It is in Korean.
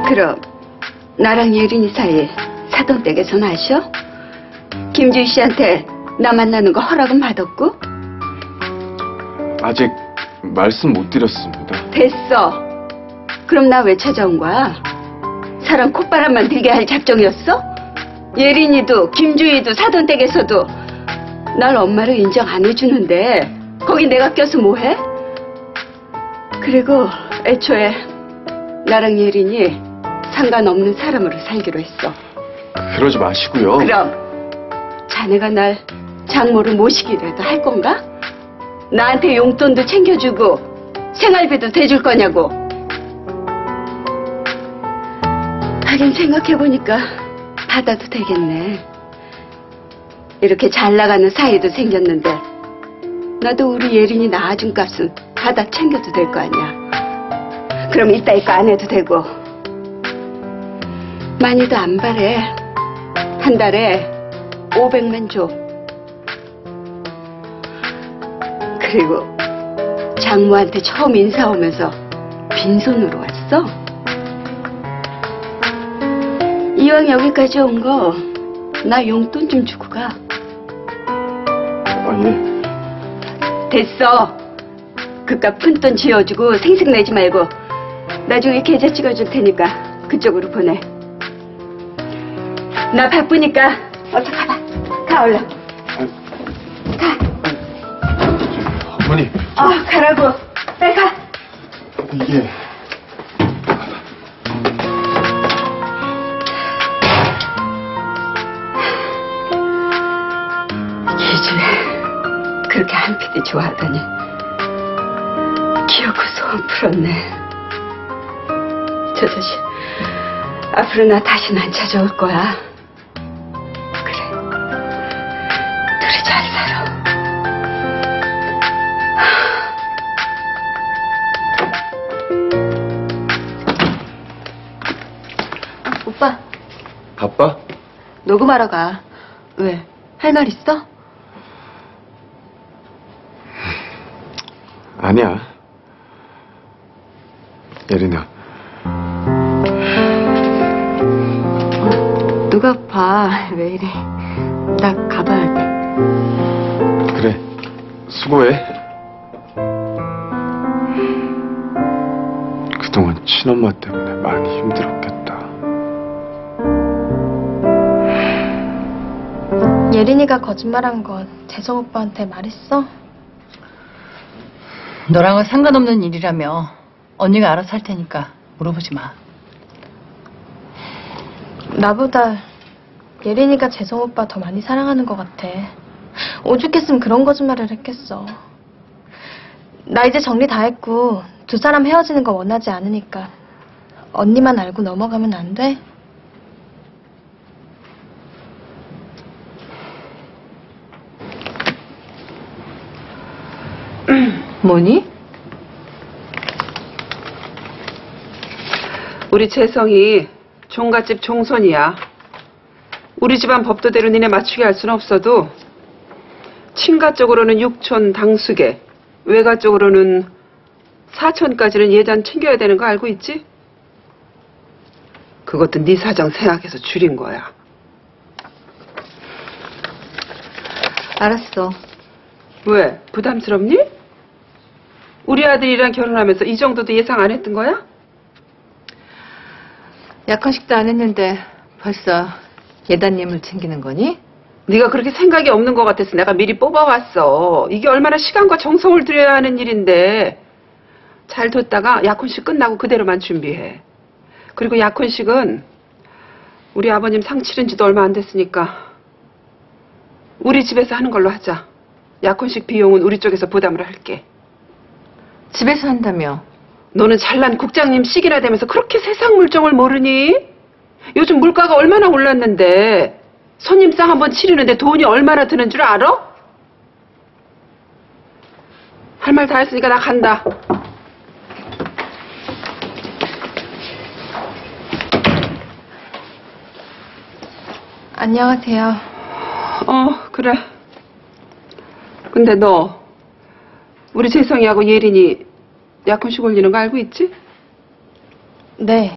그럼 나랑 예린이 사이 사돈댁에서 나셔? 김주희 씨한테 나 만나는 거 허락은 받았고? 아직 말씀 못 드렸습니다. 됐어. 그럼 나 왜 찾아온 거야? 사람 콧바람만 들게 할 작정이었어? 예린이도 김주희도 사돈댁에서도 날 엄마로 인정 안 해주는데 거기 내가 껴서 뭐해? 그리고 애초에 나랑 예린이 상관없는 사람으로 살기로 했어. 그러지 마시고요. 그럼 자네가 날 장모로 모시기라도 할 건가? 나한테 용돈도 챙겨주고 생활비도 대줄 거냐고. 하긴 생각해보니까 받아도 되겠네. 이렇게 잘 나가는 사이도 생겼는데 나도 우리 예린이 낳아준 값은 받아 챙겨도 될 거 아니야. 그럼 이따위거 안 해도 되고. 많이도 안 바래. 한 달에 500만 줘. 그리고 장모한테 처음 인사 오면서 빈손으로 왔어. 이왕 여기까지 온 거 나 용돈 좀 주고 가. 예. 됐어. 그깟 푼돈 쥐어주고 생색내지 말고 나중에 계좌 찍어줄 테니까 그쪽으로 보내. 나 바쁘니까 어서 가봐. 가 얼른. 가. 어머니. 가라고. 빨리 가. 예. 기집애 그렇게 한피디 좋아하더니 기어코 소원 풀었네. 저 자식 앞으로 나 다시는 안 찾아올 거야. 그래, 둘이 잘 살아. 오빠 바빠? 녹음하러 가. 왜? 할 말 있어? 아니야. 예린아. 누가 봐. 왜 이래. 나 가봐야 돼. 그래. 수고해. 그동안 친엄마 때문에 많이 힘들었겠다. 예린이가 거짓말한 건 재성 오빠한테 말했어? 너랑은 상관없는 일이라며. 언니가 알아서 할 테니까 물어보지 마. 나보다 예린이가 재성 오빠 더 많이 사랑하는 것 같아. 오죽했으면 그런 거짓말을 했겠어. 나 이제 정리 다 했고 두 사람 헤어지는 거 원하지 않으니까 언니만 알고 넘어가면 안 돼? 뭐니? 우리 재성이 종갓집 종손이야. 우리 집안 법도대로 니네 맞추게 할 수는 없어도 친가 쪽으로는 육촌 당숙에, 외가 쪽으로는 사촌까지는 예전 챙겨야 되는 거 알고 있지? 그것도 네 사정 생각해서 줄인 거야. 알았어. 왜? 부담스럽니? 우리 아들이랑 결혼하면서 이 정도도 예상 안 했던 거야? 약혼식도 안 했는데 벌써 예단님을 챙기는 거니? 네가 그렇게 생각이 없는 것 같아서 내가 미리 뽑아왔어. 이게 얼마나 시간과 정성을 들여야 하는 일인데 잘 뒀다가 약혼식 끝나고 그대로만 준비해. 그리고 약혼식은 우리 아버님 상 치른 지도 얼마 안 됐으니까 우리 집에서 하는 걸로 하자. 약혼식 비용은 우리 쪽에서 부담을 할게. 집에서 한다며? 너는 잘난 국장님 식이나 되면서 그렇게 세상 물정을 모르니? 요즘 물가가 얼마나 올랐는데 손님상 한번 치르는데 돈이 얼마나 드는 줄 알아? 할 말 다 했으니까 나 간다. 안녕하세요. 그래. 근데 너 우리 재성이하고 예린이 약혼식 올리는 거 알고 있지? 네.